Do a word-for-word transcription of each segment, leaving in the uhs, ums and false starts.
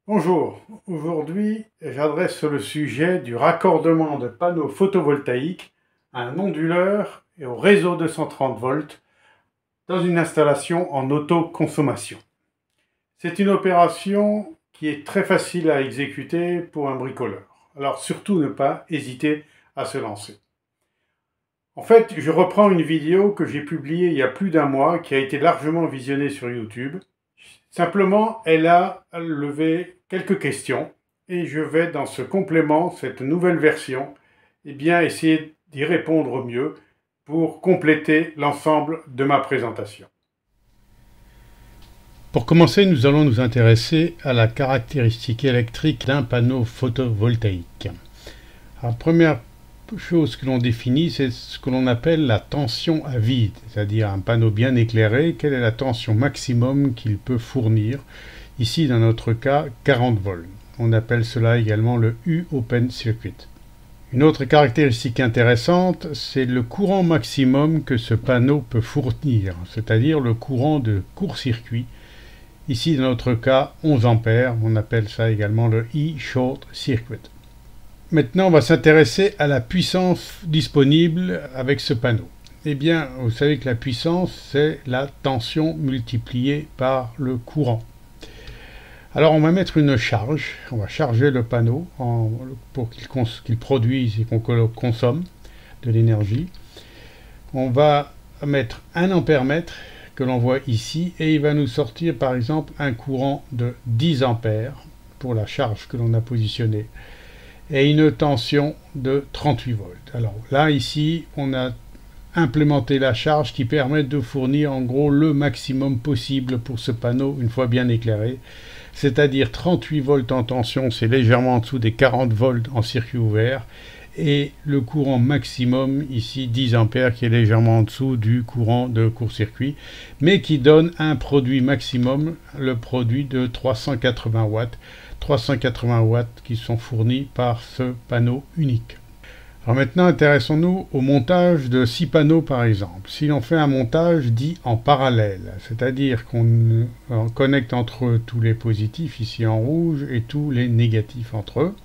Bonjour, aujourd'hui j'adresse le sujet du raccordement de panneaux photovoltaïques à un onduleur et au réseau deux cent trente volts dans une installation en autoconsommation. C'est une opération qui est très facile à exécuter pour un bricoleur, alors surtout ne pas hésiter à se lancer. En fait, je reprends une vidéo que j'ai publiée il y a plus d'un mois qui a été largement visionnée sur YouTube. Simplement, elle a levé quelques questions et je vais dans ce complément, cette nouvelle version, eh bien, essayer d'y répondre au mieux pour compléter l'ensemble de ma présentation. Pour commencer, nous allons nous intéresser à la caractéristique électrique d'un panneau photovoltaïque. La première chose que l'on définit, c'est ce que l'on appelle la tension à vide, c'est-à-dire un panneau bien éclairé, quelle est la tension maximum qu'il peut fournir. Ici, dans notre cas, quarante volts. On appelle cela également le U Open Circuit. Une autre caractéristique intéressante, c'est le courant maximum que ce panneau peut fournir, c'est-à-dire le courant de court-circuit. Ici, dans notre cas, onze ampères, on appelle ça également le E-Short Circuit. Maintenant, on va s'intéresser à la puissance disponible avec ce panneau. Eh bien, vous savez que la puissance, c'est la tension multipliée par le courant. Alors, on va mettre une charge, on va charger le panneau en, pour qu'il qu'il produise et qu'on consomme de l'énergie. On va mettre un ampère-mètre que l'on voit ici et il va nous sortir par exemple un courant de dix ampères pour la charge que l'on a positionnée et une tension de trente-huit volts. Alors là ici on a implémenté la charge qui permet de fournir en gros le maximum possible pour ce panneau une fois bien éclairé, c'est-à-dire trente-huit volts en tension, c'est légèrement en dessous des quarante volts en circuit ouvert, et le courant maximum, ici dix ampères, qui est légèrement en dessous du courant de court-circuit, mais qui donne un produit maximum, le produit de trois cent quatre-vingts watts, trois cent quatre-vingts watts qui sont fournis par ce panneau unique. Alors maintenant, intéressons-nous au montage de six panneaux par exemple. Si l'on fait un montage dit en parallèle, c'est-à-dire qu'on connecte entre eux tous les positifs ici en rouge et tous les négatifs entre eux,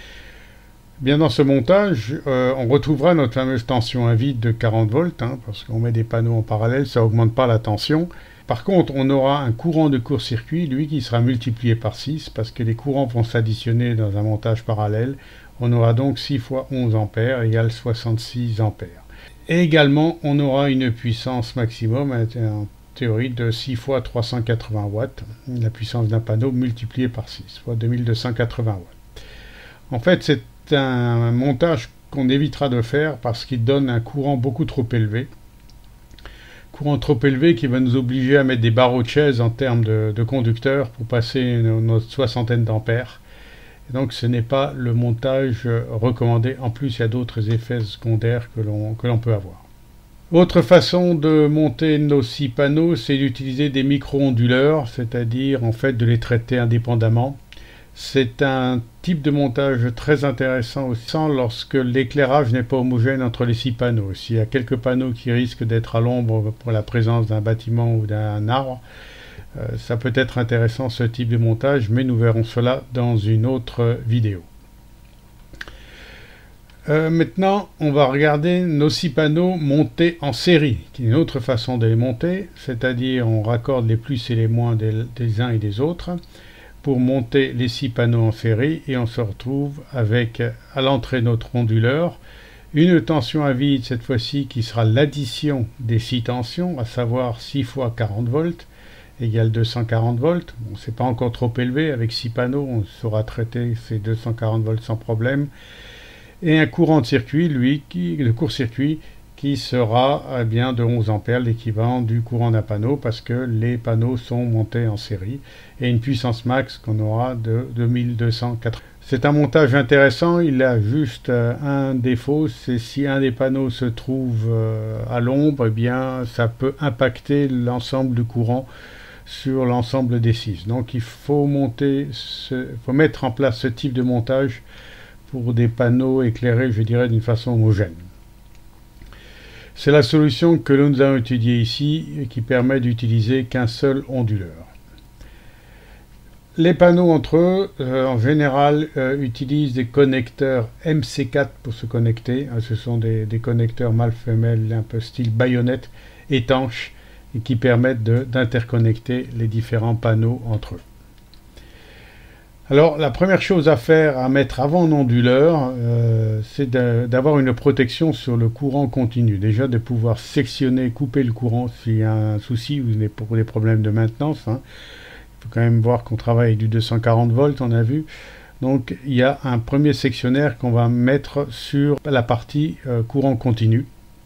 bien dans ce montage, euh, on retrouvera notre fameuse tension à vide de quarante volts, hein, parce qu'on met des panneaux en parallèle, ça n'augmente pas la tension. Par contre, on aura un courant de court-circuit, lui qui sera multiplié par six, parce que les courants vont s'additionner dans un montage parallèle. On aura donc six fois onze ampères égale soixante-six ampères. Et également, on aura une puissance maximum, en théorie, de six fois trois cent quatre-vingts watts, la puissance d'un panneau multipliée par six, soit deux mille deux cent quatre-vingts watts. En fait, c'est un montage qu'on évitera de faire parce qu'il donne un courant beaucoup trop élevé. Courant trop élevé qui va nous obliger à mettre des barreaux de chaise en termes de, de conducteurs pour passer notre soixantaine d'ampères. Donc ce n'est pas le montage recommandé. En plus, il y a d'autres effets secondaires que l'on que l'on peut avoir. Autre façon de monter nos six panneaux, c'est d'utiliser des micro-onduleurs, c'est-à-dire en fait de les traiter indépendamment. C'est un type de montage très intéressant aussi lorsque l'éclairage n'est pas homogène entre les six panneaux. S'il y a quelques panneaux qui risquent d'être à l'ombre pour la présence d'un bâtiment ou d'un arbre, euh, ça peut être intéressant ce type de montage, mais nous verrons cela dans une autre vidéo. Euh, maintenant, on va regarder nos six panneaux montés en série, qui est une autre façon de les monter, c'est-à-dire on raccorde les plus et les moins des, des uns et des autres pour monter les six panneaux en série et on se retrouve avec à l'entrée de notre onduleur une tension à vide cette fois-ci qui sera l'addition des six tensions, à savoir six fois quarante volts égale deux cent quarante volts. Bon, c'est pas encore trop élevé, avec six panneaux on saura traiter ces deux cent quarante volts sans problème, et un courant de circuit, lui, qui, de court-circuit, qui sera eh bien, de onze ampères, l'équivalent du courant d'un panneau, parce que les panneaux sont montés en série, et une puissance max qu'on aura de deux mille deux cent quatre-vingts. C'est un montage intéressant, il a juste euh, un défaut, c'est si un des panneaux se trouve euh, à l'ombre, eh bien ça peut impacter l'ensemble du courant sur l'ensemble des six. Donc il faut monter, ce, faut mettre en place ce type de montage pour des panneaux éclairés, je dirais, d'une façon homogène. C'est la solution que nous allons étudier ici et qui permet d'utiliser qu'un seul onduleur. Les panneaux entre eux, euh, en général, euh, utilisent des connecteurs M C quatre pour se connecter. Ce sont des, des connecteurs mâle-femelle un peu style baïonnette, étanches, et qui permettent d'interconnecter les différents panneaux entre eux. Alors, la première chose à faire, à mettre avant l'onduleur, euh, c'est d'avoir une protection sur le courant continu. Déjà, de pouvoir sectionner, couper le courant s'il y a un souci ou pour des problèmes de maintenance. Hein. Il faut quand même voir qu'on travaille avec du deux cent quarante volts, on a vu. Donc, il y a un premier sectionnaire qu'on va mettre sur la partie euh, courant continu.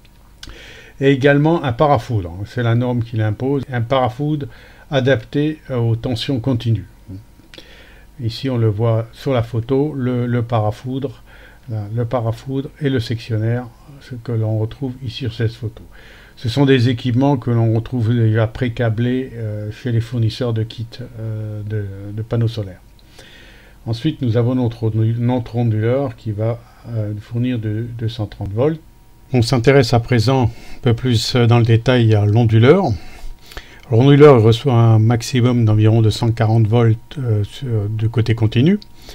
Et également un parafoudre. C'est la norme qui l'impose. Un parafoudre adapté euh, aux tensions continues. Ici, on le voit sur la photo, le, le parafoudre, là, le parafoudre et le sectionnaire, ce que l'on retrouve ici sur cette photo. Ce sont des équipements que l'on retrouve déjà pré-câblés euh, chez les fournisseurs de kits euh, de, de panneaux solaires. Ensuite, nous avons notre, notre onduleur qui va euh, fournir de deux cent trente volts. On s'intéresse à présent un peu plus dans le détail à l'onduleur. L'onduleur reçoit un maximum d'environ deux cent quarante volts euh, sur, du côté continu.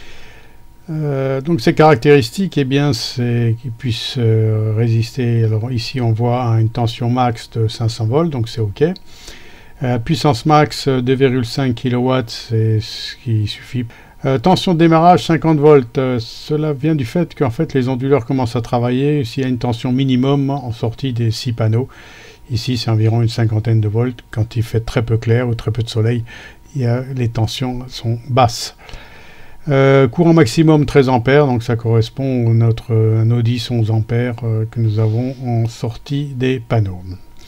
Euh, donc ces caractéristiques, eh bien, c'est qu'il puisse euh, résister. Alors ici, on voit une tension max de cinq cents volts, donc c'est OK. Euh, puissance max deux virgule cinq kilowatts, c'est ce qui suffit. Euh, tension de démarrage cinquante volts. Euh, cela vient du fait qu'en fait les onduleurs commencent à travailler s'il y a une tension minimum en sortie des six panneaux. Ici, c'est environ une cinquantaine de volts. Quand il fait très peu clair ou très peu de soleil, il y a, les tensions sont basses. Euh, courant maximum treize ampères, donc ça correspond à notre un Audis onze ampères euh, que nous avons en sortie des panneaux.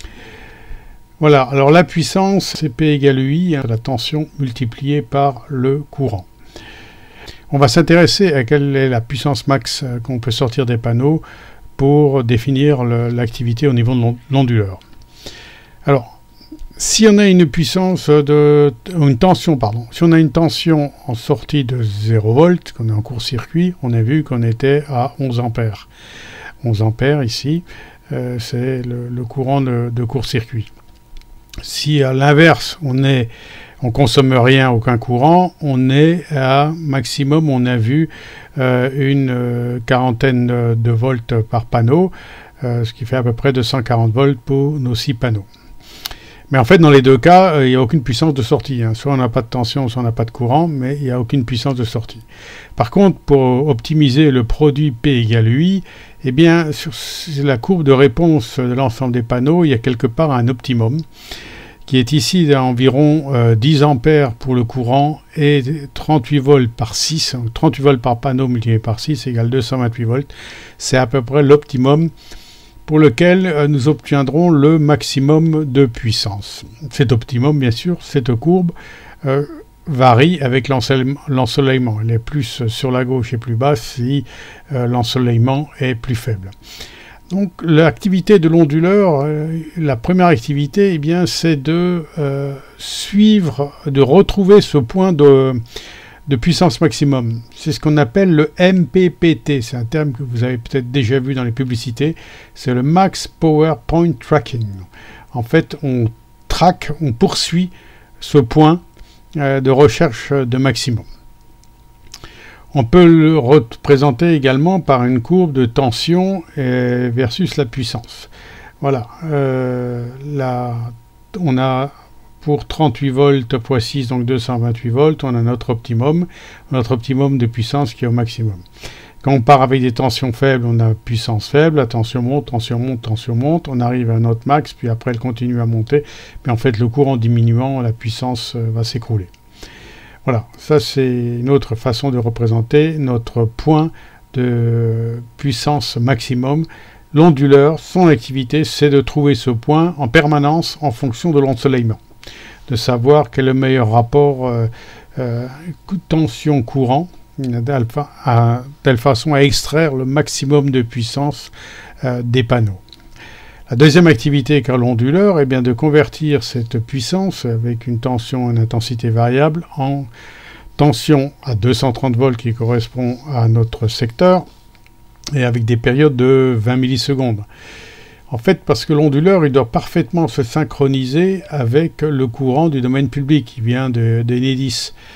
Voilà, alors la puissance, c'est P égale U I, hein, la tension multipliée par le courant. On va s'intéresser à quelle est la puissance max euh, qu'on peut sortir des panneaux pour définir l'activité au niveau de l'onduleur. Alors, si on a une puissance de une tension, pardon, si on a une tension en sortie de zéro volts, qu'on est en court-circuit, on a vu qu'on était à onze ampères. onze ampères ici, euh, c'est le, le courant de, de court-circuit. Si à l'inverse, on est on consomme rien, aucun courant, on est à maximum, on a vu euh, une euh, quarantaine de, de volts par panneau, euh, ce qui fait à peu près deux cent quarante volts pour nos six panneaux. Mais en fait, dans les deux cas, euh, il n'y a aucune puissance de sortie. Hein. Soit on n'a pas de tension, soit on n'a pas de courant, mais il n'y a aucune puissance de sortie. Par contre, pour optimiser le produit P égale U I, eh bien, sur la courbe de réponse de l'ensemble des panneaux, il y a quelque part un optimum, qui est ici d'environ euh, dix ampères pour le courant et trente-huit volts par six, trente-huit volts par panneau multiplié par six égale deux cent vingt-huit volts. C'est à peu près l'optimum pour lequel euh, nous obtiendrons le maximum de puissance. Cet optimum, bien sûr, cette courbe euh, varie avec l'ensoleillement. Elle est plus sur la gauche et plus basse si euh, l'ensoleillement est plus faible. Donc l'activité de l'onduleur, euh, la première activité, eh bien, c'est de euh, suivre, de retrouver ce point de, de puissance maximum. C'est ce qu'on appelle le M P P T. C'est un terme que vous avez peut-être déjà vu dans les publicités. C'est le Max Power Point Tracking. En fait, on traque, on poursuit ce point euh, de recherche de maximum. On peut le représenter également par une courbe de tension versus la puissance. Voilà. Euh, là, on a pour trente-huit volts fois six, donc deux cent vingt-huit volts, on a notre optimum, notre optimum de puissance qui est au maximum. Quand on part avec des tensions faibles, on a puissance faible, la tension monte, tension monte, tension monte, on arrive à notre max, puis après elle continue à monter, mais en fait le courant diminuant, la puissance va s'écrouler. Voilà, ça c'est une autre façon de représenter notre point de puissance maximum. L'onduleur, son activité, c'est de trouver ce point en permanence en fonction de l'ensoleillement. De savoir quel est le meilleur rapport euh, euh, tension-courant, de telle façon à extraire le maximum de puissance euh, des panneaux. La deuxième activité qu'a l'onduleur est bien de convertir cette puissance avec une tension et une intensité variable en tension à deux cent trente volts qui correspond à notre secteur et avec des périodes de vingt millisecondes. En fait, parce que l'onduleur, il doit parfaitement se synchroniser avec le courant du domaine public qui vient de, d'Enedis.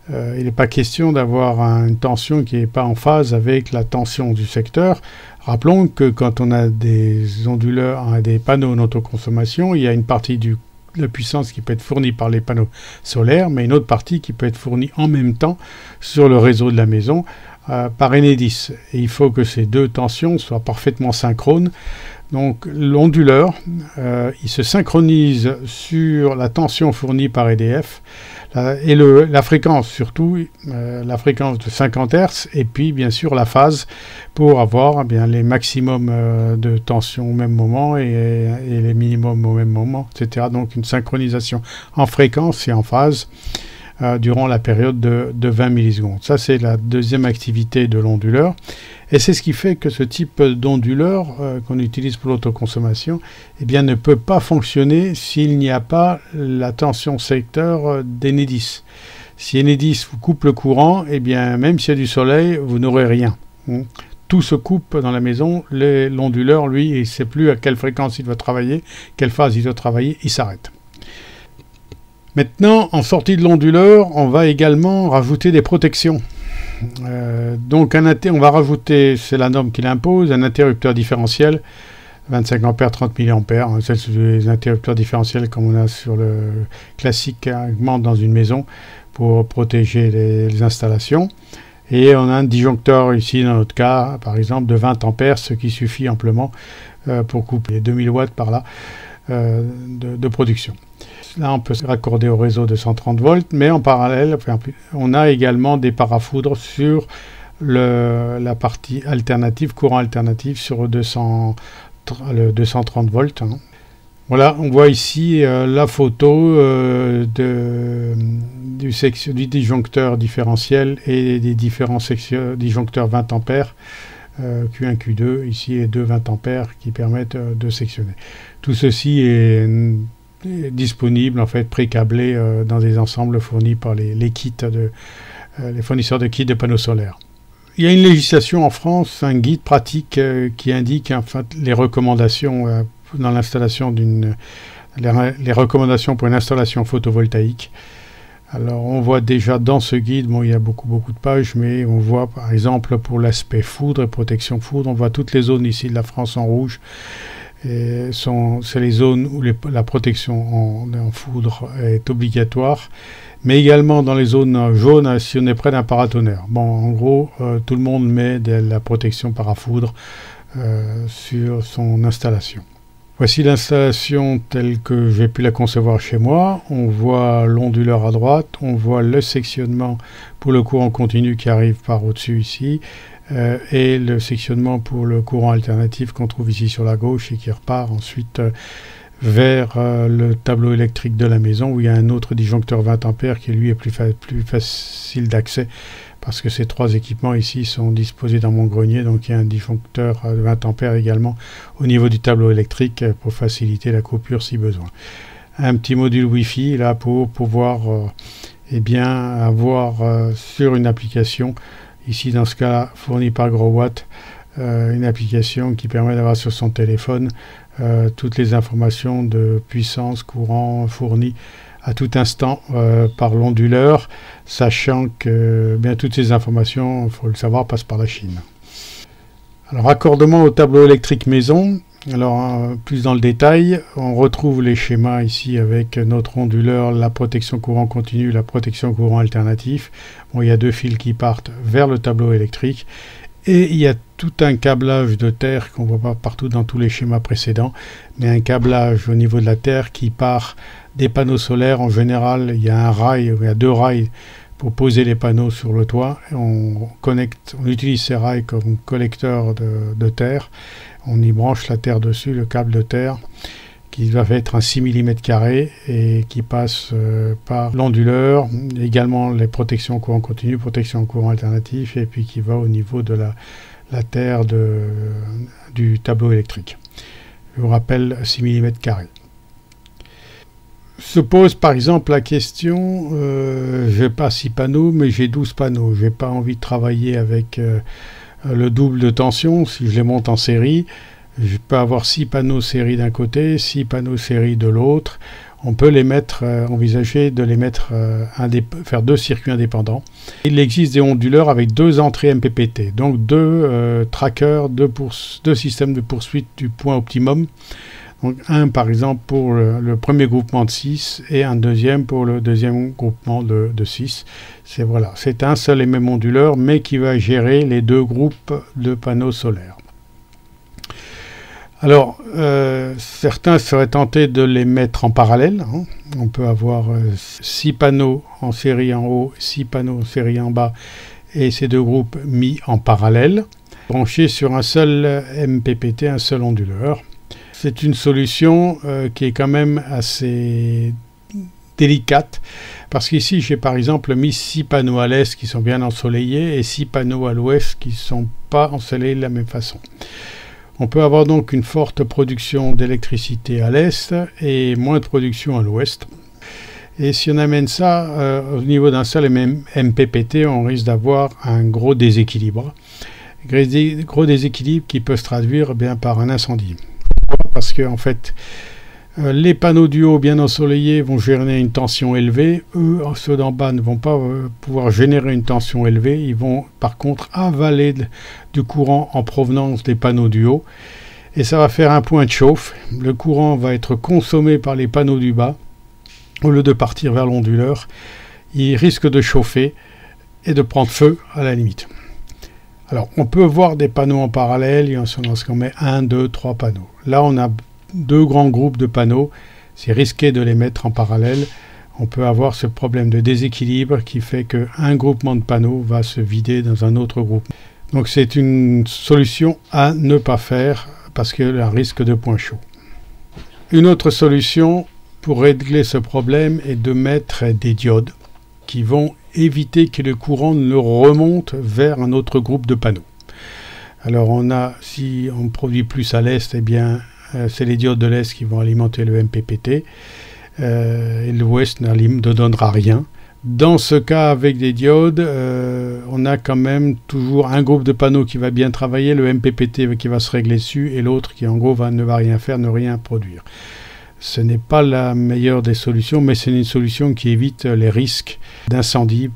Euh, il n'est pas question d'avoir une tension qui n'est pas en phase avec la tension du secteur. Rappelons que quand on a des onduleurs, des panneaux en autoconsommation, il y a une partie du, de la puissance qui peut être fournie par les panneaux solaires, mais une autre partie qui peut être fournie en même temps sur le réseau de la maison euh, par Enedis. Et il faut que ces deux tensions soient parfaitement synchrones. Donc l'onduleur, euh, il se synchronise sur la tension fournie par E D F la, et le, la fréquence surtout, euh, la fréquence de cinquante hertz et puis bien sûr la phase pour avoir eh bien, les maximums euh, de tension au même moment et, et les minimums au même moment, et cetera. Donc une synchronisation en fréquence et en phase euh, durant la période de, de vingt millisecondes. Ça c'est la deuxième activité de l'onduleur. Et c'est ce qui fait que ce type d'onduleur euh, qu'on utilise pour l'autoconsommation eh bien, ne peut pas fonctionner s'il n'y a pas la tension secteur euh, d'Enedis. Si Enedis vous coupe le courant, eh bien, même s'il y a du soleil, vous n'aurez rien. Hein. Tout se coupe dans la maison. L'onduleur, lui, il ne sait plus à quelle fréquence il doit travailler, quelle phase il doit travailler, il s'arrête. Maintenant, en sortie de l'onduleur, on va également rajouter des protections. Euh, donc un on va rajouter, c'est la norme qui l'impose, un interrupteur différentiel vingt-cinq ampères, trente milliampères, hein, c'est les interrupteurs différentiels comme on a sur le classiquement dans une maison pour protéger les, les installations. Et on a un disjoncteur ici dans notre cas par exemple de vingt ampères, ce qui suffit amplement euh, pour couper deux mille watts par là euh, de, de production. Là, on peut se raccorder au réseau de cent trente volts, mais en parallèle, on a également des parafoudres sur le, la partie alternative, courant alternatif sur deux cents, le deux cent trente volts. Hein. Voilà, on voit ici euh, la photo euh, de, du, section, du disjoncteur différentiel et des différents sections, disjoncteurs vingt ampères, euh, Q un, Q deux, ici et deux vingt ampères qui permettent euh, de sectionner. Tout ceci est disponible en fait pré-câblé euh, dans des ensembles fournis par les, les kits de euh, les fournisseurs de kits de panneaux solaires. Il y a une législation en France, un guide pratique euh, qui indique en fait les recommandations euh, dans l'installation d'une les, les recommandations pour une installation photovoltaïque. Alors on voit déjà dans ce guide, bon il y a beaucoup beaucoup de pages, mais on voit par exemple pour l'aspect foudre et protection foudre, on voit toutes les zones ici de la France en rouge. C'est les zones où les, la protection en, en foudre est obligatoire, mais également dans les zones jaunes si on est près d'un paratonnerre. Bon, en gros, euh, tout le monde met de la protection parafoudre euh, sur son installation. Voici l'installation telle que j'ai pu la concevoir chez moi. On voit l'onduleur à droite, on voit le sectionnement pour le courant continu qui arrive par au-dessus ici, Euh, et le sectionnement pour le courant alternatif qu'on trouve ici sur la gauche et qui repart ensuite euh, vers euh, le tableau électrique de la maison où il y a un autre disjoncteur vingt ampères qui lui est plus, fa plus facile d'accès parce que ces trois équipements ici sont disposés dans mon grenier, donc il y a un disjoncteur de vingt ampères également au niveau du tableau électrique pour faciliter la coupure si besoin. Un petit module Wi-Fi là pour pouvoir euh, eh bien, avoir euh, sur une application ici, dans ce cas-là, fourni par GrowWatt, euh, une application qui permet d'avoir sur son téléphone euh, toutes les informations de puissance, courant fournies à tout instant euh, par l'onduleur, sachant que bien toutes ces informations, il faut le savoir, passent par la Chine. Alors, raccordement au tableau électrique maison. Alors, euh, plus dans le détail, on retrouve les schémas ici avec notre onduleur, la protection courant continu, la protection courant alternatif. Bon, il y a deux fils qui partent vers le tableau électrique et il y a tout un câblage de terre qu'on ne voit pas partout dans tous les schémas précédents, mais un câblage au niveau de la terre qui part des panneaux solaires. En général, il y a un rail, il y a deux rails pour poser les panneaux sur le toit. On connecte, on utilise ces rails comme collecteur de, de terre. On y branche la terre dessus, le câble de terre, qui va être un six millimètres carrés et qui passe euh, par l'onduleur, également les protections courant continu, protection courant alternatif, et puis qui va au niveau de la, la terre de, du tableau électrique. Je vous rappelle six millimètres carrés. Se pose par exemple la question, euh, je n'ai pas six panneaux, mais j'ai douze panneaux. Je n'ai pas envie de travailler avec euh, le double de tension. Si je les monte en série, je peux avoir six panneaux série d'un côté, six panneaux série de l'autre. on peut les mettre, euh, envisager de les mettre, euh, faire deux circuits indépendants. Il existe des onduleurs avec deux entrées M P P T, donc deux euh, trackers, deux, deux systèmes de poursuite du point optimum. Donc un par exemple pour le, le premier groupement de six et un deuxième pour le deuxième groupement de, de six. C'est voilà, c'est un seul et même onduleur mais qui va gérer les deux groupes de panneaux solaires. Alors euh, certains seraient tentés de les mettre en parallèle. Hein. On peut avoir euh, six panneaux en série en haut, six panneaux en série en bas et ces deux groupes mis en parallèle, branchés sur un seul M P P T, un seul onduleur. C'est une solution euh, qui est quand même assez délicate parce qu'ici j'ai par exemple mis six panneaux à l'est qui sont bien ensoleillés et six panneaux à l'ouest qui ne sont pas ensoleillés de la même façon. On peut avoir donc une forte production d'électricité à l'est et moins de production à l'ouest. Et si on amène ça euh, au niveau d'un seul et même M P P T, on risque d'avoir un gros déséquilibre. Gros déséquilibre qui peut se traduire eh bien, par un incendie. Parce que en fait, euh, les panneaux du haut bien ensoleillés vont générer une tension élevée. Eux, ceux d'en bas, ne vont pas euh, pouvoir générer une tension élevée. Ils vont par contre avaler de, du courant en provenance des panneaux du haut. Et ça va faire un point de chauffe. Le courant va être consommé par les panneaux du bas. Au lieu de partir vers l'onduleur, il risque de chauffer et de prendre feu à la limite. Alors, on peut voir des panneaux en parallèle, il y en a ce qu'on met un, deux, trois panneaux. Là, on a deux grands groupes de panneaux, c'est risqué de les mettre en parallèle. On peut avoir ce problème de déséquilibre qui fait qu'un groupement de panneaux va se vider dans un autre groupe. Donc, c'est une solution à ne pas faire parce qu'il y a un risque de point chaud. Une autre solution pour régler ce problème est de mettre des diodes qui vont éviter que le courant ne remonte vers un autre groupe de panneaux. Alors on a, si on produit plus à l'est, eh bien euh, c'est les diodes de l'est qui vont alimenter le M P P T euh, et l'ouest ne donnera rien. Dans ce cas, avec des diodes, euh, on a quand même toujours un groupe de panneaux qui va bien travailler, le M P P T qui va se régler dessus et l'autre qui en gros va, ne va rien faire, ne rien produire. Ce n'est pas la meilleure des solutions, mais c'est une solution qui évite les risques d'incendie.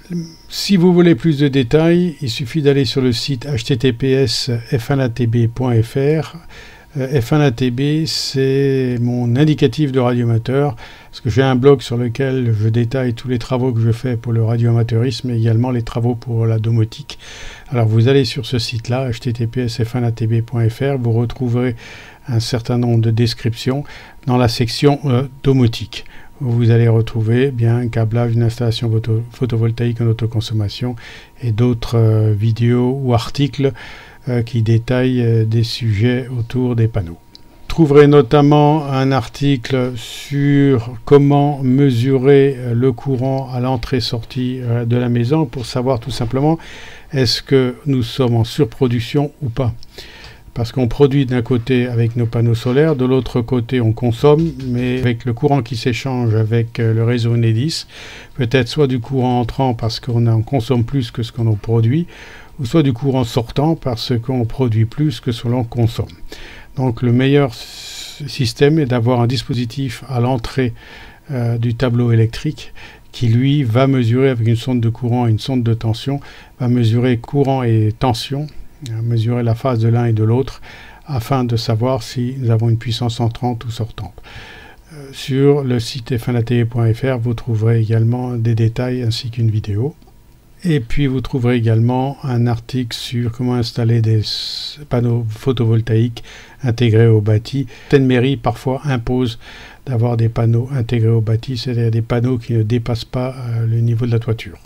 Si vous voulez plus de détails, il suffit d'aller sur le site h t t p s point f un a t b point f r. F un A T B, c'est mon indicatif de radioamateur, parce que j'ai un blog sur lequel je détaille tous les travaux que je fais pour le radioamateurisme et également les travaux pour la domotique. Alors vous allez sur ce site-là, h t t p s point f un a t b point f r, vous retrouverez un certain nombre de descriptions dans la section euh, domotique. Vous allez retrouver bien un câblage, une installation photo photovoltaïque en autoconsommation et d'autres euh, vidéos ou articles euh, qui détaillent euh, des sujets autour des panneaux. Vous trouverez notamment un article sur comment mesurer euh, le courant à l'entrée-sortie euh, de la maison pour savoir tout simplement est-ce que nous sommes en surproduction ou pas. Parce qu'on produit d'un côté avec nos panneaux solaires, de l'autre côté on consomme, mais avec le courant qui s'échange avec le réseau Enedis, peut-être soit du courant entrant parce qu'on en consomme plus que ce qu'on en produit, ou soit du courant sortant parce qu'on produit plus que ce que l'on consomme. Donc le meilleur système est d'avoir un dispositif à l'entrée euh, du tableau électrique qui lui va mesurer avec une sonde de courant et une sonde de tension, va mesurer courant et tension, mesurer la phase de l'un et de l'autre afin de savoir si nous avons une puissance entrante ou sortante. Euh, sur le site f un a t b point f r, vous trouverez également des détails ainsi qu'une vidéo. Et puis vous trouverez également un article sur comment installer des panneaux photovoltaïques intégrés au bâti. Certaines mairies parfois imposent d'avoir des panneaux intégrés au bâti, c'est-à-dire des panneaux qui ne dépassent pas euh, le niveau de la toiture.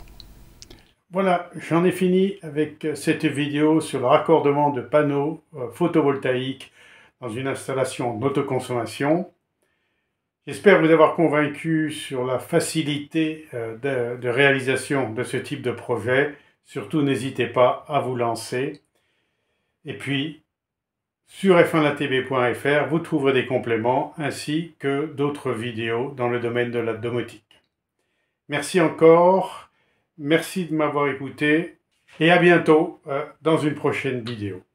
Voilà, j'en ai fini avec cette vidéo sur le raccordement de panneaux euh, photovoltaïques dans une installation d'autoconsommation. J'espère vous avoir convaincu sur la facilité euh, de, de réalisation de ce type de projet. Surtout, n'hésitez pas à vous lancer. Et puis, sur f un a t b point f r, vous trouverez des compléments ainsi que d'autres vidéos dans le domaine de la domotique. Merci encore. Merci de m'avoir écouté et à bientôt euh, dans une prochaine vidéo.